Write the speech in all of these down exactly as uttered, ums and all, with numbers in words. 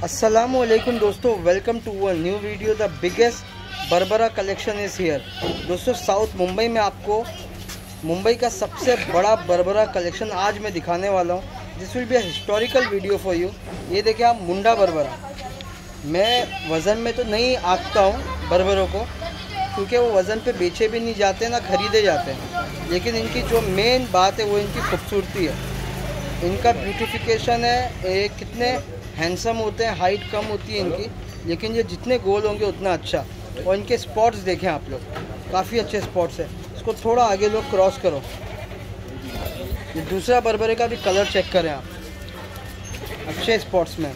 अस्सलामुअलैकुम दोस्तों, welcome to a new video. The biggest barbara collection is here. दोस्तों, south Mumbai में आपको मुंबई का सबसे बड़ा बर्बरा कलेक्शन आज मैं दिखाने वाला हूँ। This will be a historical video for you. ये देखिए आप, मुंडा बर्बरा। मैं वज़न में तो नहीं आंकता हूँ बर्बरों को, क्योंकि वो वज़न पे बेचे भी नहीं जाते ना खरीदे जाते हैं, लेकिन इनकी जो मेन बात है वो इनकी खूबसूरती है, इनका ब्यूटिफिकेशन है। ये कितने हैंडसम होते हैं, हाइट कम होती है इनकी, लेकिन ये जितने गोल होंगे उतना अच्छा। और इनके स्पॉट्स देखें आप लोग, काफ़ी अच्छे स्पॉट्स हैं। इसको थोड़ा आगे लोग क्रॉस करो। ये दूसरा बर्बरे का भी कलर चेक करें आप, अच्छे स्पॉट्स में।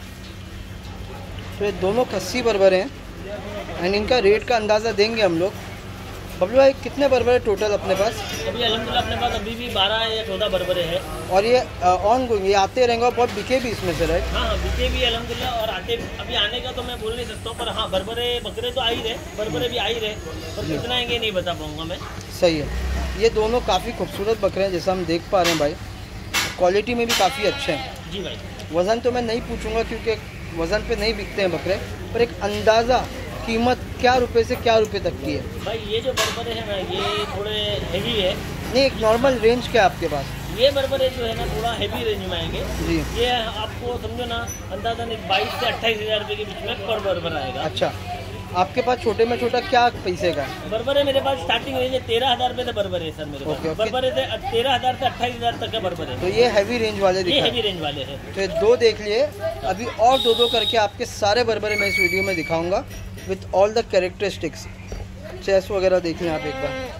तो ये दोनों खस्सी बर्बरे हैं एंड इनका रेट का अंदाज़ा देंगे हम लोग। बबलू भाई, कितने बर्बरे टोटल अपने पास? अभी अल्हम्दुलिल्लाह अपने पास अभी भी बारह या चौदह बर्बरे हैं। और ये ऑन गोइंग, ये आते रहेंगे और बहुत बिके भी इसमें से, राइट? हाँ हाँ, बिके भी अल्हम्दुलिल्लाह। और आते अभी आने का तो मैं बोल नहीं सकता हूँ, पर हाँ बर्बरे बकरे तो आ ही रहे, बर्बरे भी आ ही रहे, पर कितना आएंगे नहीं बता पाऊँगा मैं। सही है। ये दोनों काफ़ी खूबसूरत बकरे हैं जैसा हम देख पा रहे हैं भाई। क्वालिटी में भी काफ़ी अच्छे हैं जी भाई। वज़न तो मैं नहीं पूछूंगा क्योंकि वज़न पे नहीं बिकते हैं बकरे, पर एक अंदाज़ा कीमत क्या रुपए से क्या रुपए तक की है भाई? ये जो बर्बरे हैं ना, ये थोड़े हेवी है। नहीं, एक नॉर्मल रेंज क्या है आपके पास? ये बर्बरे जो है ना थोड़ा हेवी रेंज में आएंगे जी। ये आपको समझो ना, अंदाजन एक बाईस से अट्ठाईस हज़ार रुपये के बीच में पर बर्बर आएगा। अच्छा, आपके पास छोटे में छोटा क्या पैसे का है? बर्बरे मेरे पास स्टार्टिंग रेंज है तेरह हज़ार रुपये से बर्बरे है सर मेरे पास। Okay, okay. बर्बरे से तेरह हज़ार से अट्ठाईस हज़ार तक का बर्बरे। तो ये हैवी रेंज वाले ये दिखा, हेवी रेंज वाले हैं। तो ये दो देख लिए। अभी और दो दो करके आपके सारे बर्बरे मैं इस वीडियो में दिखाऊंगा with all the characteristics. Chest वगैरह देखिए आप एक बार।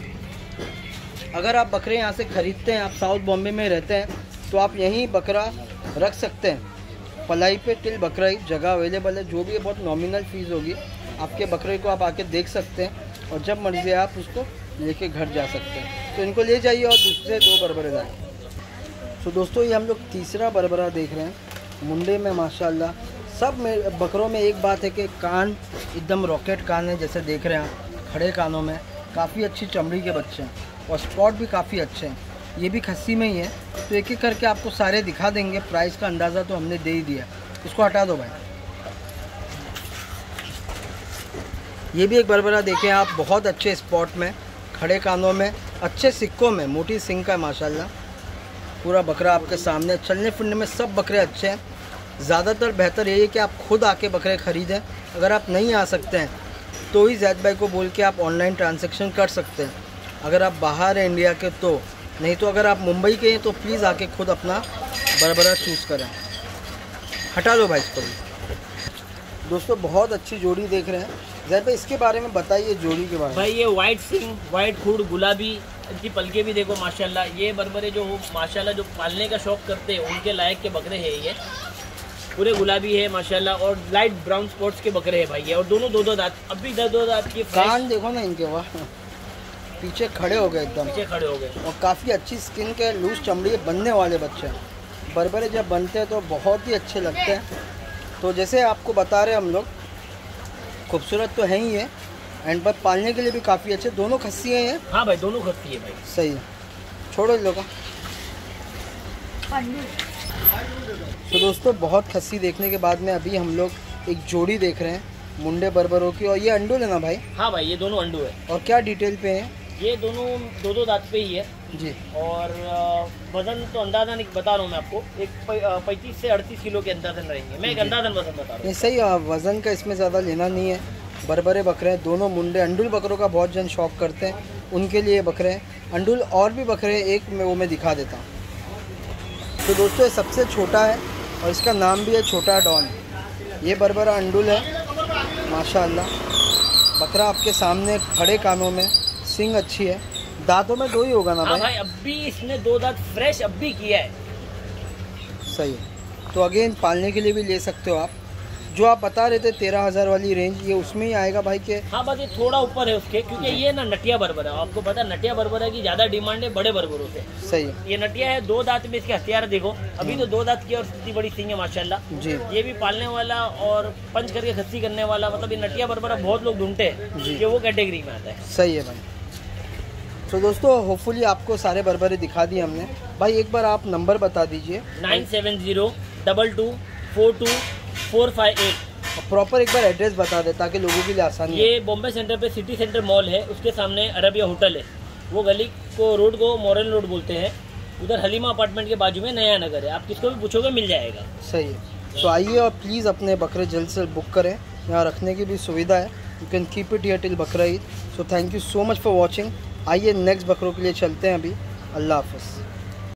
अगर आप बकरे यहाँ से ख़रीदते हैं, आप साउथ बॉम्बे में रहते हैं, तो आप यहीं बकरा रख सकते हैं। पलाई पे टिल बकरा ही जगह अवेलेबल है, जो भी है बहुत नॉमिनल फ़ीस होगी। आपके बकरे को आप आके देख सकते हैं और जब मर्जी आप उसको लेके घर जा सकते हैं। तो इनको ले जाइए और दूसरे दो बर्बरे लाएँ। तो दोस्तों, ये हम लोग तीसरा बर्बरा देख रहे हैं मुंडे में। माशाल्लाह सब में बकरों में एक बात है कि कान एकदम रॉकेट कान है, जैसे देख रहे हैं आप, खड़े कानों में। काफ़ी अच्छी चमड़ी के बच्चे हैं और स्पॉट भी काफ़ी अच्छे हैं। ये भी खस्सी में ही है, तो एक एक करके आपको सारे दिखा देंगे। प्राइस का अंदाज़ा तो हमने दे ही दिया। इसको हटा दो भाई। ये भी एक बर्बरा देखें आप, बहुत अच्छे स्पॉट में, खड़े कानों में, अच्छे सिक्कों में, मोटी सिंग का माशाल्लाह। पूरा बकरा आपके सामने, चलने फिरने में सब बकरे अच्छे हैं। ज़्यादातर बेहतर यही है कि आप खुद आके बकरे ख़रीदें। अगर आप नहीं आ सकते हैं तो ही जैद भाई को बोल के आप ऑनलाइन ट्रांजैक्शन कर सकते हैं, अगर आप बाहर हैं इंडिया के तो। नहीं तो अगर आप मुंबई के हैं तो प्लीज़ आके खुद अपना बर्बरा चूज़ करें। हटा लो भाई इसको भी। दोस्तों, बहुत अच्छी जोड़ी देख रहे हैं। जैद भाई, इसके बारे में बताइए, जोड़ी के बारे में। भाई ये वाइट सिंग, वाइट खूड, गुलाबी, इनकी पलके भी देखो माशाल्लाह। ये बर्बरे जो हो माशाल्लाह, जो पालने का शौक करते हैं उनके लायक के बकरे हैं। ये पूरे गुलाबी है माशाल्लाह और लाइट ब्राउन स्पॉट्स के बकरे हैं भाई ये। और दोनों दो दो दांत, अभी दो दो दांत की। कान देखो ना इनके, वाह, पीछे खड़े हो गए एकदम, पीछे खड़े हो गए। और काफ़ी अच्छी स्किन के, लूज चमड़ी बनने वाले बच्चे हैं। बर्बरे जब बनते हैं तो बहुत ही अच्छे लगते हैं। तो जैसे आपको बता रहे हम लोग, खूबसूरत तो है ही है एंड पर पालने के लिए भी काफ़ी अच्छे। दोनों खस्सी हैं ये? हाँ भाई, दोनों खस्सी है भाई। सही है, छोड़ो इन लोगों। तो दोस्तों, बहुत खस्सी देखने के बाद में अभी हम लोग एक जोड़ी देख रहे हैं मुंडे बर्बरों की। और ये अंडू लेना भाई? हाँ भाई, ये दोनों अंडू है। और क्या डिटेल पे हैं? ये दोनों दो दो दांत पे ही है जी। और वजन तो अंदाज़न एक बता रहा हूँ मैं आपको, एक पैंतीस से अड़तीस किलो के अंदाज़न रहेंगे। मैं एक अंदाज़न वजन बता रहा हूँ। नहीं, सही है, वज़न का इसमें ज़्यादा लेना नहीं है। बर्बरे बकरे हैं दोनों मुंडे। अंडुल बकरों का बहुत जन शौक करते हैं, उनके लिए बकरे हैं। अंडुल और भी बकरे हैं, एक मैं वो मैं दिखा देता हूँ। तो दोस्तों, ये सबसे छोटा है और इसका नाम भी है छोटा डॉन। ये बर्बरा अंडुल है माशाल्लाह। बकरा आपके सामने, खड़े कानों में, सिंग अच्छी है। दांतों में दो ही होगा ना भाई? हाँ भाई, अभी इसने दो दांत फ्रेश अभी किया है। सही है। तो अगेन पालने के लिए भी ले सकते हो आप। जो आप बता रहे थे तेरह हज़ार वाली रेंज, ये उसमें ही आएगा भाई के? हाँ बस ये थोड़ा ऊपर है उसके, क्योंकि ये ना नटिया बर्बर है। आपको पता है नटिया बर्बर की ज़्यादा डिमांड है बड़े बर्बरों से। सही है। ये नटिया है, दो दांत में इसके हथियार देखो, अभी तो दो दांत की और इतनी बड़ी सिंग है माशाल्लाह जी। ये भी पालने वाला और पंच करके खस्सी करने वाला, मतलब ये नटिया बर्बर बहुत लोग ढूंढते हैं कि वो कैटेगरी में आता है। सही है भाई। तो दोस्तों, होपफुली आपको सारे बर्बरे दिखा दिए हमने। भाई एक बार आप नंबर बता दीजिए। Nine seven zero double two four two four five eight. Proper एक बार एड्रेस बता दे ताकि लोगों के लिए आसानी ये बॉम्बे सेंटर पे सिटी सेंटर मॉल है, उसके सामने अरबिया होटल है। वो गली को रोड को मॉरल रोड बोलते हैं। उधर हलीमा अपार्टमेंट के बाजू में नया नगर है, आप किसको भी पूछोगे मिल जाएगा। सही है। तो आइए और प्लीज़ अपने बकरे जल्द से बुक करें, यहाँ रखने की भी सुविधा है। You can keep it here till Bakra Eid. So thank you so much for watching. आइए नेक्स्ट बकरों के लिए चलते हैं अभी। अल्लाह हाफ़िज़।